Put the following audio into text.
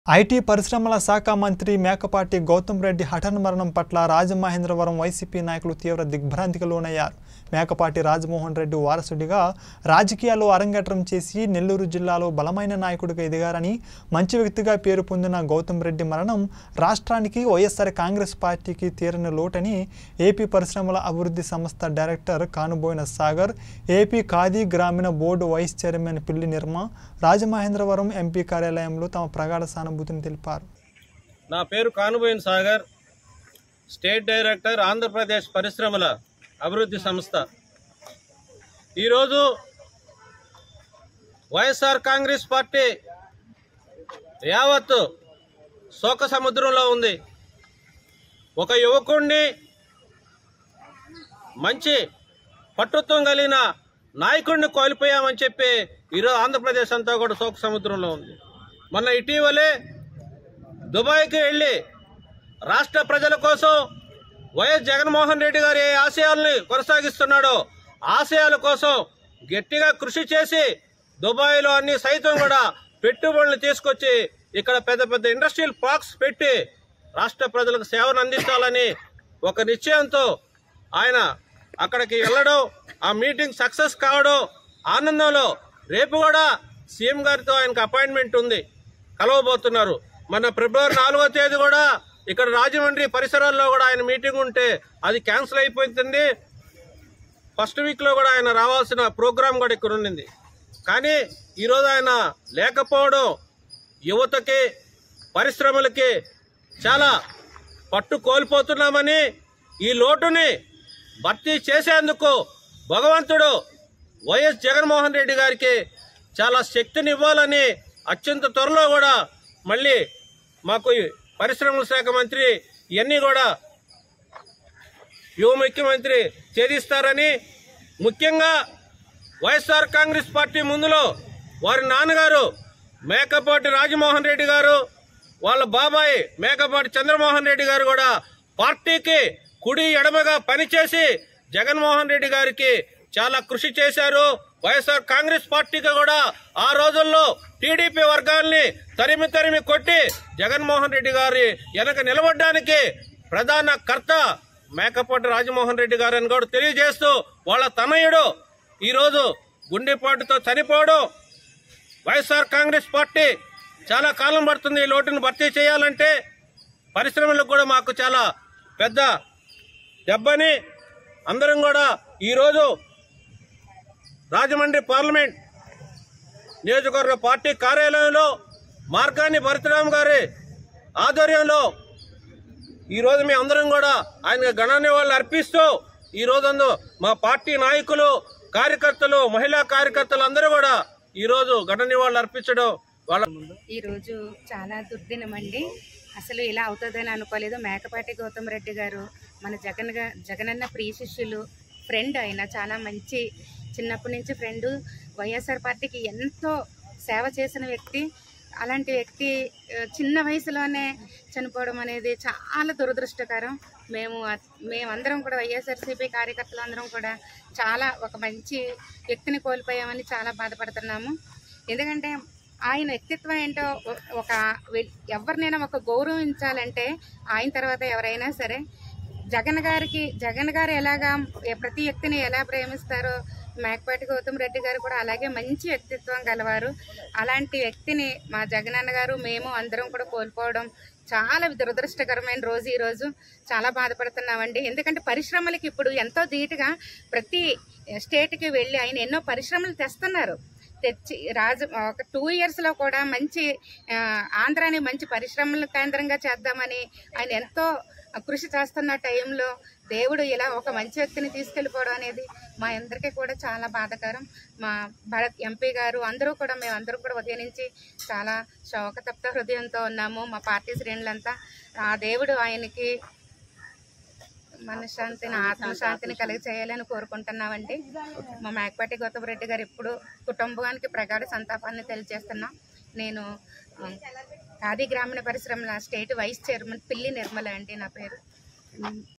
IT పరిశ్రమల శాఖ మంత్రి మేకపాటి గౌతమ్ రెడ్డి హఠాన్మరణం పట్ల రాజమహేంద్రవరం వైసీపీ నాయకులు తీవ్ర దిగ్భ్రాంతికి లోనయ్యారు. మేకపాటి రాజమోహన్ రెడ్డి వారసుడిగా రాజకీయాల్లో అరంగేట్రం చేసి నెల్లూరు జిల్లాలో బలమైన నాయకుడిగా ఎదిగారని, మంచి వ్యక్తిగా పేరు పొందిన గౌతమ్ రెడ్డి మరణం రాష్ట్రానికి, వైఎస్ఆర్ కాంగ్రెస్ పార్టీకి తీరని లోటని ఏపీ పరిశ్రమల అభివృద్ధి సంస్థ డైరెక్టర్ కానుబోయిన సాగర్, ఏపీ ఖాదీ గ్రామీణ బోర్డు వైస్ చైర్మన్ పిల్లి నిర్మ రాజమహేంద్రవరం ఎంపీ కార్యాలయంలో తమ ప్రగాఢ సానుభూతిని తెలిపారు. నా పేరు కానుబోయిన సాగర్, స్టేట్ డైరెక్టర్ ఆంధ్రప్రదేశ్ పరిశ్రమల అభివృద్ధి సంస్థ. ఈరోజు వైఎస్ఆర్ కాంగ్రెస్ పార్టీ యావత్తు శోక సముద్రంలో ఉంది. ఒక యువకుడిని, మంచి పట్టుత్వం కలిగిన నాయకుడిని కోల్పోయామని చెప్పి ఈరోజు ఆంధ్రప్రదేశ్ అంతా కూడా శోక సముద్రంలో ఉంది. మొన్న ఇటీవలే దుబాయ్కి వెళ్ళి రాష్ట్ర ప్రజల కోసం వైఎస్ జగన్మోహన్ రెడ్డి గారు ఏ ఆశయాల్ని కొనసాగిస్తున్నాడో ఆశయాల కోసం గట్టిగా కృషి చేసి దుబాయ్లో అన్ని సైతం కూడా పెట్టుబడులు తీసుకొచ్చి ఇక్కడ పెద్ద పెద్ద ఇండస్ట్రియల్ పార్క్స్ పెట్టి రాష్ట్ర ప్రజలకు సేవను అందించాలని ఒక నిశ్చయంతో ఆయన అక్కడికి వెళ్ళడం, ఆ మీటింగ్ సక్సెస్ కావడం ఆనందంలో రేపు కూడా సీఎం గారితో ఆయనకు అపాయింట్మెంట్ ఉంది, కలవబోతున్నారు. మన ఫిబ్రవరి 4వ తేదీ కూడా ఇక్కడ రాజమండ్రి పరిసరాల్లో కూడా ఆయన మీటింగ్ ఉంటే అది క్యాన్సిల్ అయిపోతుంది. ఫస్ట్ వీక్లో కూడా ఆయన రావాల్సిన ప్రోగ్రాం కూడా ఇక్కడ ఉండింది. కానీ ఈరోజు ఆయన లేకపోవడం యువతకి, పరిశ్రమలకి చాలా పట్టు కోల్పోతున్నామని, ఈ లోటుని భర్తీ చేసేందుకు భగవంతుడు వైఎస్ జగన్మోహన్ రెడ్డి గారికి చాలా శక్తిని ఇవ్వాలని అత్యంత త్వరలో కూడా మళ్ళీ మాకు పరిశ్రమల శాఖ మంత్రి ఇవన్నీ కూడా యువ ముఖ్యమంత్రి ఛేదిస్తారని, ముఖ్యంగా వైఎస్ఆర్ కాంగ్రెస్ పార్టీ ముందులో వారి నాన్నగారు మేకపాటి రాజమోహన్ రెడ్డి గారు, వాళ్ళ బాబాయ్ మేకపాటి చంద్రమోహన్ రెడ్డి గారు కూడా పార్టీకి కుడి ఎడమగా పనిచేసి జగన్మోహన్ రెడ్డి గారికి చాలా కృషి చేశారు. వైఎస్ఆర్ కాంగ్రెస్ పార్టీకి కూడా ఆ రోజుల్లో టీడీపీ వర్గాల్ని తరిమి కొట్టి జగన్మోహన్ రెడ్డి గారి వెనక నిలబడడానికి ప్రధాన కర్త మేకపాటి రాజమోహన్ రెడ్డి గారు అని కూడా తెలియజేస్తూ, వాళ్ళ తనయుడు ఈరోజు గుండెపోటుతో చనిపోవడం, వైఎస్ఆర్ కాంగ్రెస్ పార్టీ చాలా కాలం పడుతుంది ఈ లోటును భర్తీ చేయాలంటే. పరిశ్రమలకు కూడా మాకు చాలా పెద్ద దెబ్బని అందరం కూడా ఈరోజు రాజమండ్రి పార్లమెంట్ నియోజకవర్గ పార్టీ కార్యాలయంలో మార్గాని భరతరామ్ గారి ఆధ్వర్యంలో ఈరోజు మేము అందరం కూడా ఆయన ఘననివాళులు అర్పిస్తూ ఈరోజు మా పార్టీ నాయకులు, కార్యకర్తలు, మహిళా కార్యకర్తలు అందరూ కూడా ఈరోజు ఘననివాళులు అర్పించడం ఈరోజు చాలా దుర్దినమండి. అసలు ఇలా అవుతుందని అనుకోలేదు. మేకపాటి గౌతమ్ రెడ్డి గారు మన జగనన్న ప్రియ శిష్యులు, ఫ్రెండ్, అయినా చాలా మంచి, చిన్నప్పటి నుంచి ఫ్రెండు, వైఎస్ఆర్ పార్టీకి ఎంతో సేవ చేసిన వ్యక్తి. అలాంటి వ్యక్తి చిన్న వయసులోనే చనిపోవడం అనేది చాలా దురదృష్టకరం. మేమందరం కూడా వైఎస్ఆర్సీపీ కార్యకర్తలు అందరం కూడా చాలా ఒక మంచి వ్యక్తిని కోల్పోయామని చాలా బాధపడుతున్నాము. ఎందుకంటే ఆయన వ్యక్తిత్వం ఏంటో, ఎవరినైనా ఒక గౌరవించాలంటే ఆయన తర్వాత ఎవరైనా సరే జగన్ గారు ఎలాగా ప్రతి వ్యక్తిని ఎలా ప్రేమిస్తారో మేకపాటి గౌతమ్ రెడ్డి గారు కూడా అలాగే మంచి వ్యక్తిత్వం గలవారు. అలాంటి వ్యక్తిని మా జగనన్న గారు, మేము అందరం కూడా కోల్పోవడం చాలా దురదృష్టకరమైన రోజు. ఈరోజు చాలా బాధపడుతున్నామండి. ఎందుకంటే పరిశ్రమలకి ఇప్పుడు ఎంతో ధీటుగా ప్రతి స్టేట్కి వెళ్ళి ఆయన ఎన్నో పరిశ్రమలు తెస్తున్నారు. తెచ్చి ఒక 2 yearsలో కూడా మంచి ఆంధ్రాని మంచి పరిశ్రమల కేంద్రంగా చేద్దామని ఆయన ఎంతో కృషి చేస్తున్న టైంలో దేవుడు ఇలా ఒక మంచి వ్యక్తిని తీసుకెళ్ళిపోవడం అనేది మా అందరికీ కూడా చాలా బాధాకరం. మా భరత్ ఎంపీ గారు మేమందరూ కూడా ఉదయం నుంచి చాలా శోకతప్త హృదయంతో ఉన్నాము. మా పార్టీ శ్రేణులంతా ఆ దేవుడు ఆయనకి మనశ్శాంతిని, ఆత్మశాంతిని కలిగి చేయాలని కోరుకుంటున్నామండి. మా మేకపాటి గౌతమ్ రెడ్డి గారు ఎప్పుడు కుటుంబానికి ప్రగాఢ సంతాపాన్ని తెలియజేస్తున్నాం. నేను ఖాదీ గ్రామీణ పరిశ్రమల స్టేట్ వైస్ చైర్మన్ పిల్లి నిర్మల అండి నా పేరు.